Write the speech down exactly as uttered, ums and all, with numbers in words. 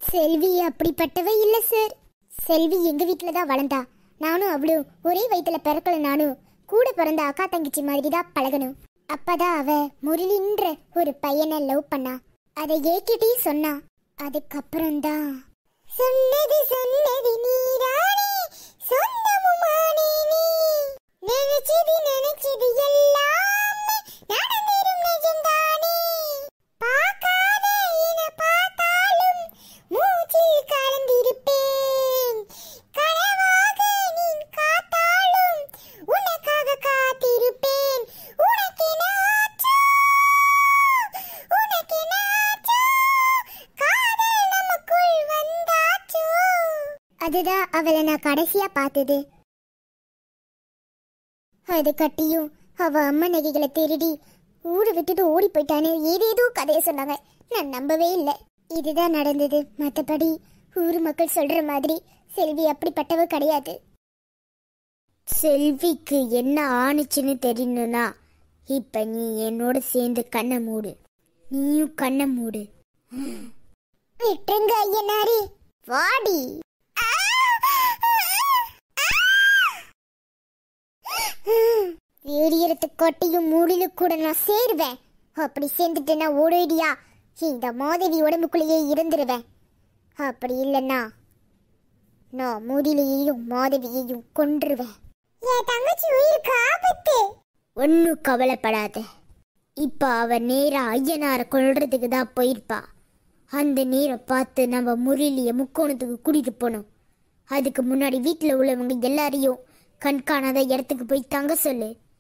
செல்வி அப்படிப்பட்டவ இல்ல சார். செல்வி எங்க வீட்டுல தான் வளர்ந்தா. நானும் அவளும் ஒரே வயிற்றுல பிறக்கல. நானும் கூட பிறந்த அக்கா தங்கச்சி மாதிரி தான் பழகணும். அப்பதான் அவ முரளின்ற ஒரு பையனை லவ் பண்ணா. அதை ஏக்கிட்டே சொன்னா. அதுக்கப்புறம்தான் சொன்னது சொன்னது நீரானே சொந்தமுமானே நீ நினைச்சது நினைச்சது எல்லாமே நடந்திரும் நிஜம்தானே பார்க்காத என பார்த்தாலும் மூச்சில் கலந்திருப்பேன் கனவாக நீ காத்தாலும் உனக்காக காத்திருப்பேன் உனக்கென ஆச்சோ உனக்கென ஆச்சோ காதல் நமக்குள் வந்தாச்சோ. அதுதான் அவளை நான் கடைசியா பார்த்தது. அது கட்டியும் அவ அம்மா நகைகளை திருடி ஊரை விட்டுட்டு ஓடி போயிட்டானே ஏதேதோ கதையை சொன்னாங்க. நான் நம்பவே இல்லை. இதுதான் நடந்தது. மற்றபடி ஊர் மக்கள் சொல்ற மாதிரி செல்வி அப்படிப்பட்டவ கிடையாது. செல்விக்கு என்ன ஆணுச்சுன்னு தெரியணும்னா இப்ப நீ என்னோட சேர்ந்து கண்ணை மூடு. நீயும் கண்ணை மூடு. விட்டுருங்க ஐயனாரி. வாடி. வேடியறத்து கொட்டையும் மூடில கூட நான் சேருவேன். அப்படி சேர்ந்துட்டு நான் ஓடிடியா இந்த மாதவி உடம்புக்குள்ளேயே இருந்துருவேன். அப்படி இல்லைன்னா நான் மூடிலையையும் மாதவியையும் கொன்றுவேன். என் தங்கச்சி உயிருக்கு ஆபத்து. ஒன்னும் கவலைப்படாத. இப்ப அவ நேரா ஐயனார கொல்றதுக்கு தான் போயிருப்பா. அந்த நேரம் பார்த்து நம்ம முரளிய முக்கோணத்துக்கு கூட்டிட்டு போனோம். அதுக்கு முன்னாடி வீட்டுல உள்ளவங்க எல்லாரையும் கண்காணாத இடத்துக்கு போய் தங்க சொல்லு.